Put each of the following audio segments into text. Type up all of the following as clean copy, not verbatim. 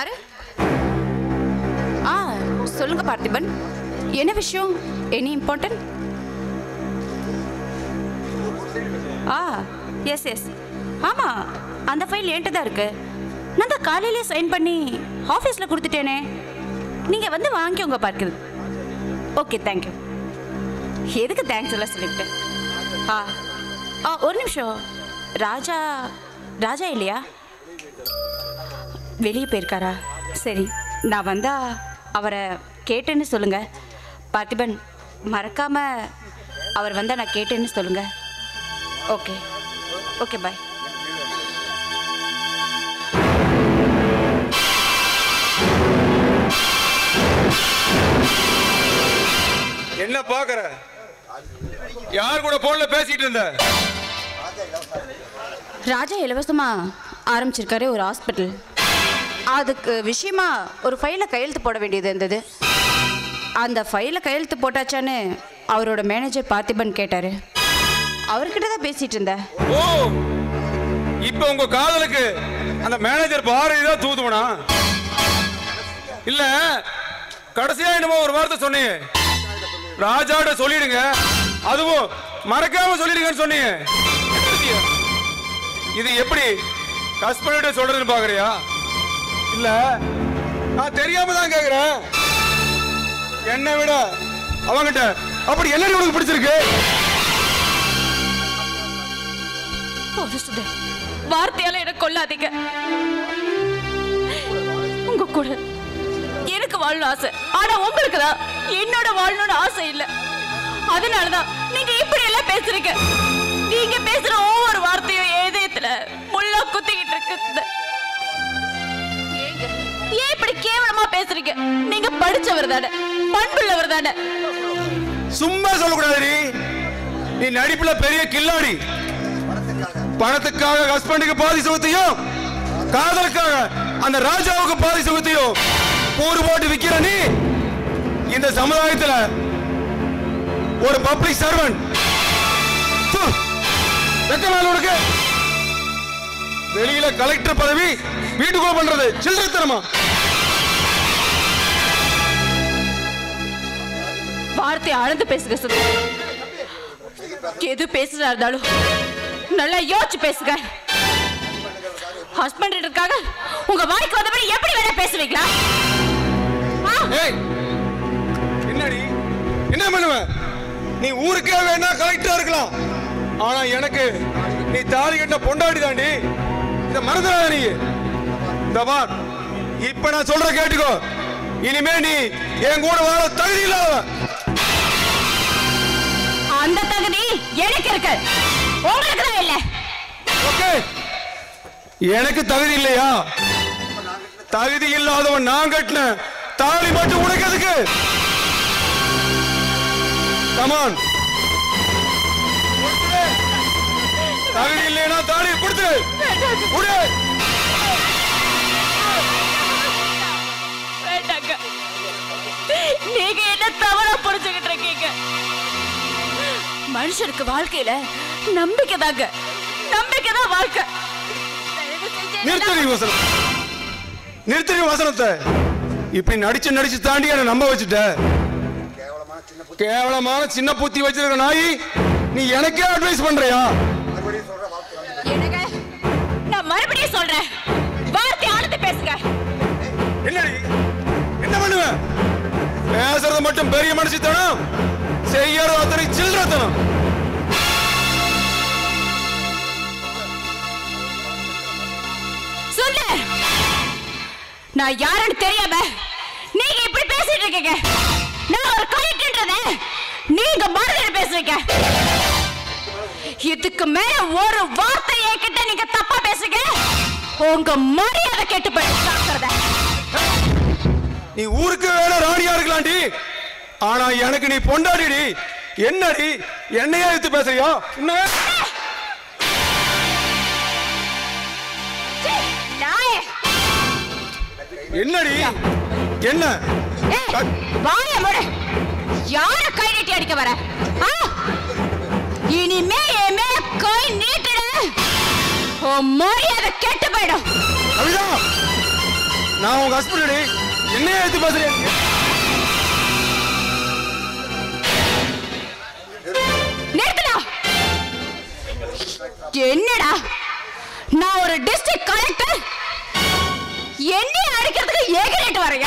யாரு? சொல்லுங்க பார்த்திபன், என்ன விஷயம்? Any important? எஸ் ஆமா, அந்த ஃபைல் என்கிட்ட தான் இருக்கு. நான் தான் காலையிலே சைன் பண்ணி ஆஃபீஸில் கொடுத்துட்டேனே. நீங்கள் வந்து வாங்கிக்கோங்க பார்க்குது. Okay, thank you. எதுக்கு தேங்க்ஸ் எல்லாம் சொல்லிவிட்டு? ஒரு நிமிஷம். ராஜா இல்லையா? வெளியே போயிருக்காரா? சரி, நான் வந்தா அவரை கேட்டேன்னு சொல்லுங்க. பார்த்திபன், மறக்காம அவர் வந்தா நான் கேட்டேன்னு சொல்லுங்க. Okay okay, bye. என்ன பாக்குற? யார் கூட போன்ல பேசிட்டு இருந்த? ராஜா இலவசமா ஆரம்பிச்சிருக்காரு ஒரு ஹாஸ்பிட்டல். அதுக்கு விஷயமா ஒரு ஃபைலை கையெழுத்து போட வேண்டியது இருந்தது. அந்த ஃபைலை கையெழுத்து போட்டாச்சான்னு அவரோட மேனேஜர் பார்த்திபன் கேட்டாரு. அவர்கிட்ட தான் பேசிட்டு இருந்தேன். ஓ, இப்போ உங்க காதலுக்கு அந்த மேனேஜர் பாரதி தான் தூதுவனா? இல்ல கடைசியா என்னமோ ஒரு வார்த்தை சொன்னீங்க, ராஜாட்ட சொல்லிடுங்க, அதுவும் மறக்காம சொல்லிடுங்கன்னு சொன்னீங்க. இது எப்படி ஹஸ்பண்ட சொல்றதுன்னு பாக்குறியா? இல்ல நான் தெரியாம தான் கேக்குறேன். என்னை விட அவங்கிட்ட அப்படி என்ன உனக்கு பிடிச்சிருக்கு? வார்த்தையால எனக்கு கொள்ளாதீங்க. உங்க கூட எனக்கு வாழணும் ஆசை, ஆனா உங்களுக்கு தான் என்னோட வாழணும்னு ஆசை இல்ல. அதனாலதான் நீங்க இப்படி எல்லாம் பேசுறீங்க. நீங்க பேசுற ஒவ்வொரு வார்த்தையும் இதயத்துல முள்ளா குத்திக்கிட்டு இருக்கு. ஏன் இப்படி கேவலமா பேசுறீங்க? நீங்க படிச்சவர் தானே, பண்புள்ளவர் தானே. சும்மா சொல்லக்கூடாது. நீ நடிப்புல பெரிய கில்லாடி. பணத்துக்காக ஹஸ்பண்டுக்கு பாதி சுகத்தையும், காதலுக்காக அந்த ராஜாவுக்கு பாதி சுகத்தையும் போர் போட்டு விக்கிற நீ இந்த சமுதாயத்துல ஒரு பப்ளிக் சர்வன்ட். உனக்கு வெளியில கலெக்டர் பதவி, வீட்டுக்குள்ள பண்றது சில்லறைத்தனமா? வார்த்தை ஆழ்ந்து பேசுங்க சொல்லு. எது பேசுறா இருந்தாலும் நல்லா யோசிச்சு பேசுங்க. ஹஸ்பண்ட் இருக்காங்க, உங்க வாய்க்கு வந்தபடி எப்படி வேணா பேசுவீங்களா? என்னடி என்ன பண்ணுவ? நீ ஊருக்கே வேணா கலெக்டரா இருக்கலாம், ஆனா எனக்கு நீ தாலி கட்ட பொண்டாடி தாண்டி. இத மறந்துடாத நீ. இந்த பார், இப்ப நான் சொல்ற கேட்டுக்கோ. இனிமே நீ என் கூட வாழ தகுதி இல்லாத. அந்த தகுதி எனக்கு இருக்கு, உங்களுக்கு தான் இல்ல. ஓகே, எனக்கு தகுதி இல்லையா? தகுதி இல்லாதவன் நான் கட்டின தாலி மட்டும் உடைக்கிறதுக்கு. கமான், தகுதி இல்லையா? தாலி கொடுத்து உடை. நீங்க என்ன தவறா புரிஞ்சுக்கிட்டு இருக்கீங்க? மனுஷனுக்கு வாழ்க்கையில நம்பிக்கை தாங்க, நம்பிக்கை தான் வாழ்க்கை. நிறுத்தி வசனத்தை இப்படி நடிச்சு தாண்டி என்ன நம்ப வச்சுட்ட. கேவலமான சின்ன புத்தி வச்சிருக்க நாய், நீ எனக்கே அட்வைஸ் பண்றியா? நான் மறுபடியும் சொல்றேன், வார்த்தை ஆழ்ந்து பேசுங்க. என்னடி என்ன பண்ணுவ? பேசுறது மட்டும் பெரிய மனுஷத்தனம், செய்யறது அத்தனை சில்லறத்தனம். சொல்லு, நான் யாருன்னு தெரியாம நீங்க இப்படி பேசிட்டு இருக்கீங்க. நான் ஒரு கலெக்டர்ன்றத நீங்க மறந்து பேசுறீங்க. இதுக்கு மேல ஒரு வார்த்தை என்கிட்ட நீங்க தப்பா பேசுங்க, உங்க மரியாதை கெட்டு போயிடுறத. நீ ஊருக்கு வேணா ராணியா இருக்கலாம்டி, ஆனா எனக்கு நீ பொண்டாடிடி. என்னடி என்னையா எடுத்து பேசுறியா? என்னடி என்ன? வாய மூடு. யார கை நீட்டி அடிக்க வர? இனிமே என் மேல கை நீட்டுட, மரியாதை கெட்டு போயிடும். கவிதா, நான் உங்க ஹஸ்பண்ட். என்ன எடுத்து பேசுறேன்? என்னடா நான் ஒரு டிஸ்ட்ரிக்ட் கலெக்டர், என்ன அடிக்கிறதுக்கு ஏகரேட் வரையா?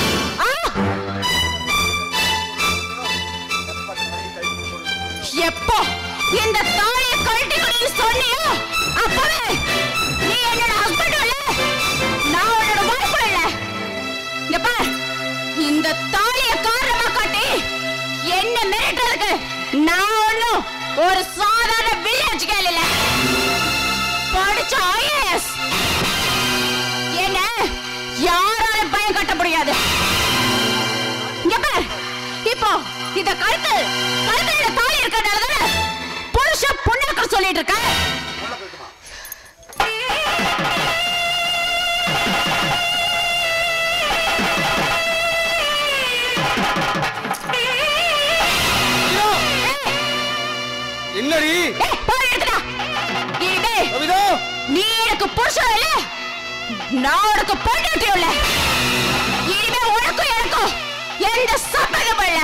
எப்போ இந்த தாலியை கழட்டிக்கணும்னு சொன்னியோ அப்பவே நீ என்னோட ஹஸ்பண்ட் இல்ல, நான் உன்னோட வைஃப் இல்ல. இங்க பார், இந்த தாலியை காரணமா காட்டி என்ன மிரட்டுறதுக்கு நான் ஒண்ணும் ஒரு சாதாரண வில்லேஜ் கேர்ள் இல்ல, படிச்ச IAS. என்ன யாராலும் பயம் கட்ட முடியாது. இங்க பார், இப்போ இந்த கழுத்துல தாலி இருக்கறதால புருஷ பொண்ணாக்க சொல்லிட்டு இருக்க. என்னடி? நீ எனக்கு புருஷன் இல்ல, நான் உனக்கு பொண்டாட்டி இல்ல. இனிமே உனக்கும் எனக்கும் எந்த சம்பந்தமும் இல்ல.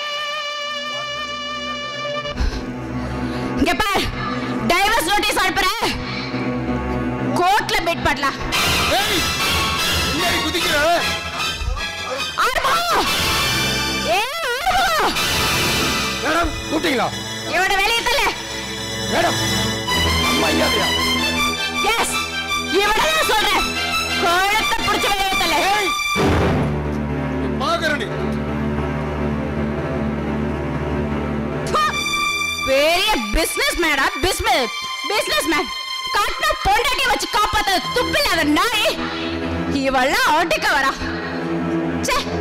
இங்க பார், டைவர்ஸ் நோட்டீஸ் அனுப்புறேன், கோர்ட்ல மீட் பண்ணலாம். என்னடி குதிக்கிற? மேடம் கூப்பிட்டீங்களா? இவனோட வேலையை தல்ல. மேடம் அம்மா ஐயாவியா? எஸ், இவனதான் சொல்றேன், கழுத்தை பிடிச்ச வேலையை தல்ல. பாக்கறடி. பெரிய பிசினஸ் மேடா, பிசினஸ் மேன். கட்டின பொண்டாட்டி வச்சு காப்பாத்த துப்பில்லாத நாய் இவெல்லாம் ஆட்டிக்க வரா. சே.